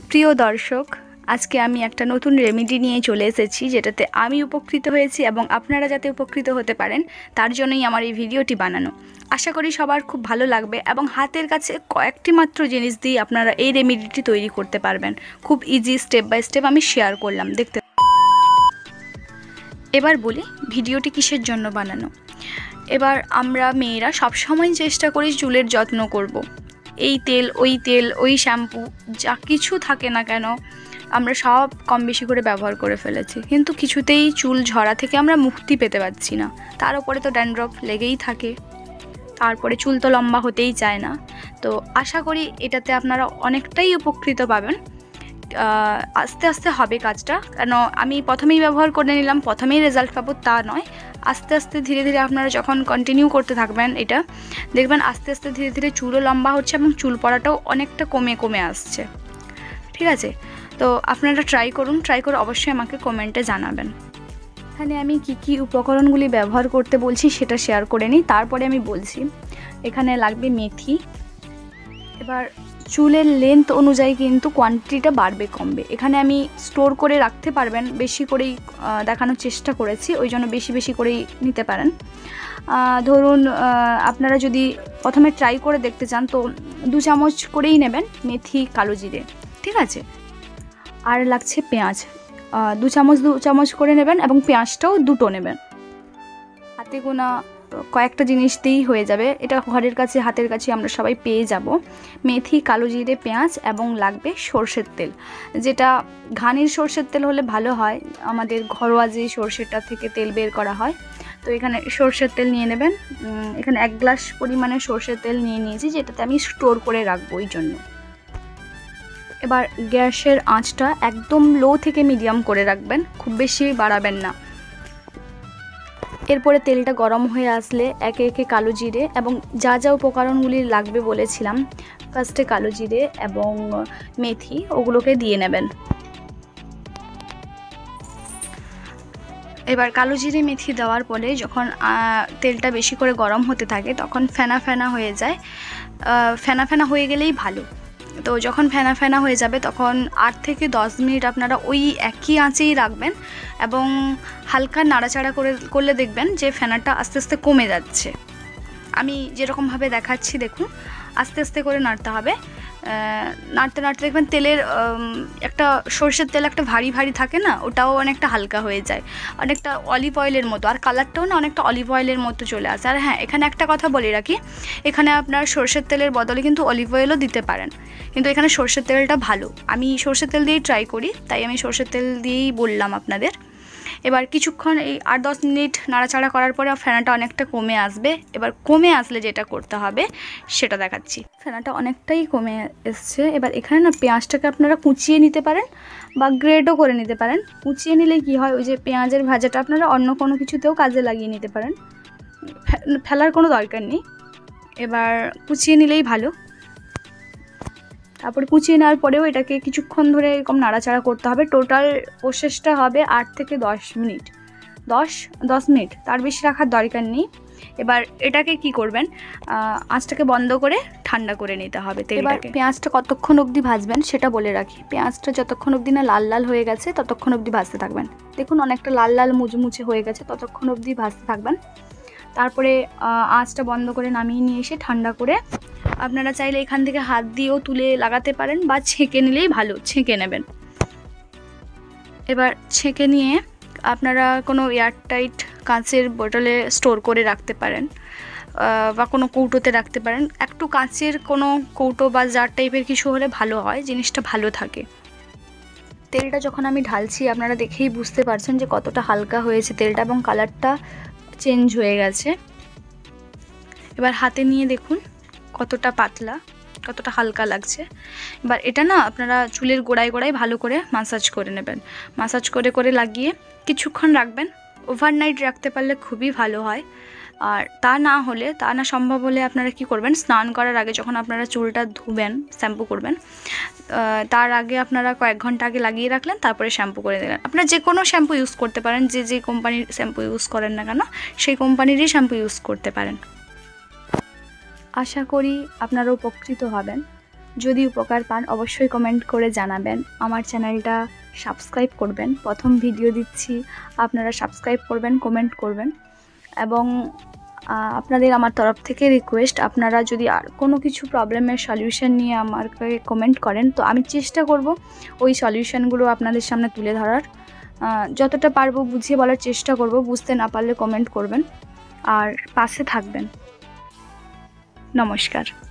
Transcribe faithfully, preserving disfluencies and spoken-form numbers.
প্রিয় দর্শক, আজকে আমি একটা নতুন রেমেডি নিয়ে চলে এসেছি, যেটাতে আমি উপকৃত হয়েছি এবং আপনারা যাতে উপকৃত হতে পারেন তার জন্যই আমার এই ভিডিওটি বানানো। আশা করি সবার খুব ভালো লাগবে এবং হাতের কাছে কয়েকটি মাত্র জিনিস দিয়ে আপনারা এই রেমেডিটি তৈরি করতে পারবেন। খুব ইজি, স্টেপ বাই স্টেপ আমি শেয়ার করলাম, দেখতে। এবার বলি ভিডিওটি কিসের জন্য বানানো। এবার আমরা মেয়েরা সবসময় চেষ্টা করি চুলের যত্ন করব। এই তেল, ওই তেল, ওই শ্যাম্পু, যা কিছু থাকে না কেন আমরা সব কম বেশি করে ব্যবহার করে ফেলেছি, কিন্তু কিছুতেই চুল ঝরা থেকে আমরা মুক্তি পেতে পারছি না। তার উপরে তো ড্যান্ড্রফ লেগেই থাকে, তারপরে চুল তো লম্বা হতেই চায় না। তো আশা করি এটাতে আপনারা অনেকটাই উপকৃত পাবেন। আস্তে আস্তে হবে কাজটা, কেন আমি প্রথমেই ব্যবহার করে নিলাম, প্রথমেই রেজাল্ট পাবো তা নয়। আস্তে আস্তে ধীরে ধীরে আপনারা যখন কন্টিনিউ করতে থাকবেন এটা, দেখবেন আস্তে আস্তে ধীরে ধীরে চুলও লম্বা হচ্ছে এবং চুল পড়াটাও অনেকটা কমে কমে আসছে। ঠিক আছে, তো আপনারা ট্রাই করুন, ট্রাই করে অবশ্যই আমাকে কমেন্টে জানাবেন। এখানে আমি কি কি উপকরণগুলি ব্যবহার করতে বলছি সেটা শেয়ার করে নিই, তারপরে আমি বলছি। এখানে লাগবে মেথি। এবার চুলের লেন্থ অনুযায়ী কিন্তু কোয়ান্টিটিটা বাড়বে কমবে। এখানে আমি স্টোর করে রাখতে পারবেন, বেশি করেই দেখানোর চেষ্টা করেছি, ওই জন্য বেশি বেশি করেই নিতে পারেন। ধরুন আপনারা যদি প্রথমে ট্রাই করে দেখতে চান তো দু চামচ করেই নেবেন মেথি, কালো জিরে। ঠিক আছে, আর লাগছে পেঁয়াজ, দু চামচ দু চামচ করে নেবেন এবং পেঁয়াজটাও দুটো নেবেন। হাতে গোনা কয়েকটা জিনিস দিয়েই হয়ে যাবে, এটা ঘরের কাছে হাতের কাছে আমরা সবাই পেয়ে যাব। মেথি, কালো জিরে, পেঁয়াজ এবং লাগবে সর্ষের তেল, যেটা ঘানির সর্ষের তেল হলে ভালো হয়, আমাদের ঘরোয়া যে সর্ষেটা থেকে তেল বের করা হয়। তো এখানে সর্ষের তেল নিয়ে নেবেন। এখানে এক গ্লাস পরিমাণে সর্ষের তেল নিয়ে নিয়েছি, যেটাতে আমি স্টোর করে রাখবো ওই জন্য। এবার গ্যাসের আঁচটা একদম লো থেকে মিডিয়াম করে রাখবেন, খুব বেশি বাড়াবেন না। এরপরে তেলটা গরম হয়ে আসলে একে একে কালো জিরে এবং যা যা উপকরণগুলি লাগবে বলেছিলাম, ফার্স্টে কালো জিরে এবং মেথি, ওগুলোকে দিয়ে নেবেন। এবার কালো জিরে মেথি দেওয়ার পরে যখন তেলটা বেশি করে গরম হতে থাকে তখন ফেনা ফেনা হয়ে যায়, ফেনা ফেনা হয়ে গেলেই ভালো। তো যখন ফেনা ফেনা হয়ে যাবে তখন আট থেকে দশ মিনিট আপনারা ওই একই আঁচেই রাখবেন এবং হালকা নাড়াচাড়া করে করলে দেখবেন যে ফেনাটা আস্তে আস্তে কমে যাচ্ছে। আমি যেরকমভাবে দেখাচ্ছি দেখুন, আস্তে আস্তে করে নাড়তে হবে। নাড়তে নাড়তে দেখবেন তেলের একটা সর্ষের তেল একটা ভারী ভারী থাকে না, ওটাও অনেকটা হালকা হয়ে যায়, অনেকটা অলিভ অয়েলের মতো, আর কালারটাও না অনেকটা অলিভ অয়েলের মতো চলে আসে। আর হ্যাঁ, এখানে একটা কথা বলে রাখি, এখানে আপনার সর্ষের তেলের বদলে কিন্তু অলিভ অয়েলও দিতে পারেন, কিন্তু এখানে সর্ষের তেলটা ভালো। আমি সর্ষের তেল দিয়েই ট্রাই করি, তাই আমি সর্ষের তেল দিয়েই বললাম আপনাদের। এবার কিছুক্ষণ এই আট দশ মিনিট নাড়াচাড়া করার পরে ফেনাটা অনেকটা কমে আসবে। এবার কমে আসলে যেটা করতে হবে সেটা দেখাচ্ছি। ফেনাটা অনেকটাই কমে এসছে। এবার এখানে না পেঁয়াজটাকে আপনারা কুচিয়ে নিতে পারেন বা গ্রেটও করে নিতে পারেন। কুচিয়ে নিলে কি হয়, ওই যে পেঁয়াজের ভাজাটা আপনারা অন্য কোনো কিছুতেও কাজে লাগিয়ে নিতে পারেন, ফেলার কোনো দরকার নেই। এবার কুচিয়ে নিলেই ভালো। তারপরে কুচিয়ে নেওয়ার পরেও এটাকে কিছুক্ষণ ধরে এরকম নাড়াচাড়া করতে হবে। টোটাল প্রসেসটা হবে আট থেকে দশ মিনিট, দশ দশ মিনিট, তার বেশি রাখার দরকার নেই। এবার এটাকে কি করবেন, আঁচটাকে বন্ধ করে ঠান্ডা করে নিতে হবে তেলটাকে। পেঁয়াজটা কতক্ষণ অবধি ভাজবেন সেটা বলে রাখি। পেঁয়াজটা যতক্ষণ অবধি না লাল লাল হয়ে গেছে ততক্ষণ অবধি ভাজতে থাকবেন। দেখুন অনেকটা লাল লাল মুচমুচে হয়ে গেছে, ততক্ষণ অবধি ভাজতে থাকবেন। তারপরে আঁচটা বন্ধ করে নামিয়ে নিয়ে এসে ঠান্ডা করে আপনারা চাইলে এখান থেকে হাত দিয়েও তুলে লাগাতে পারেন বা ছেঁকে নিলেই ভালো, ছেঁকে নেবেন। এবার ছেঁকে নিয়ে আপনারা কোনো এয়ারটাইট কাঁচের বোতলে স্টোর করে রাখতে পারেন বা কোনো কৌটোতে রাখতে পারেন। একটু কাঁচের কোনো কৌটো বা জার টাইপের কিছু হলে ভালো হয়, জিনিসটা ভালো থাকে। তেলটা যখন আমি ঢালছি আপনারা দেখেই বুঝতে পারছেন যে কতটা হালকা হয়েছে তেলটা এবং কালারটা চেঞ্জ হয়ে গেছে। এবার হাতে নিয়ে দেখুন কতটা পাতলা, কতটা হালকা লাগছে। এবার এটা না আপনারা চুলের গোড়ায় গোড়ায় ভালো করে মাসাজ করে নেবেন। মাসাজ করে করে লাগিয়ে কিছুক্ষণ রাখবেন। ওভারনাইট রাখতে পারলে খুবই ভালো হয়। আর তা না হলে, তা না সম্ভব হলে আপনারা কি করবেন, স্নান করার আগে যখন আপনারা চুলটা ধুবেন, শ্যাম্পু করবেন, তার আগে আপনারা কয়েক ঘন্টা আগে লাগিয়ে রাখলেন, তারপরে শ্যাম্পু করে দিলেন। আপনারা যে কোনো শ্যাম্পু ইউজ করতে পারেন, যে যে কোম্পানির শ্যাম্পু ইউজ করেন না কেন সেই কোম্পানিরই শ্যাম্পু ইউজ করতে পারেন। আশা করি আপনারা উপকৃত হবেন। যদি উপকার পান অবশ্যই কমেন্ট করে জানাবেন। আমার চ্যানেলটা সাবস্ক্রাইব করবেন, প্রথম ভিডিও দিচ্ছি, আপনারা সাবস্ক্রাইব করবেন, কমেন্ট করবেন। এবং আপনাদের আমার তরফ থেকে রিকোয়েস্ট, আপনারা যদি আর কোনো কিছু প্রবলেমের সলিউশন নিয়ে আমাকে কমেন্ট করেন তো আমি চেষ্টা করব ওই সলিউশনগুলো আপনাদের সামনে তুলে ধরার, যতটা পারবো বুঝিয়ে বলার চেষ্টা করব। বুঝতে না পারলে কমেন্ট করবেন আর পাশে থাকবেন। নমস্কার।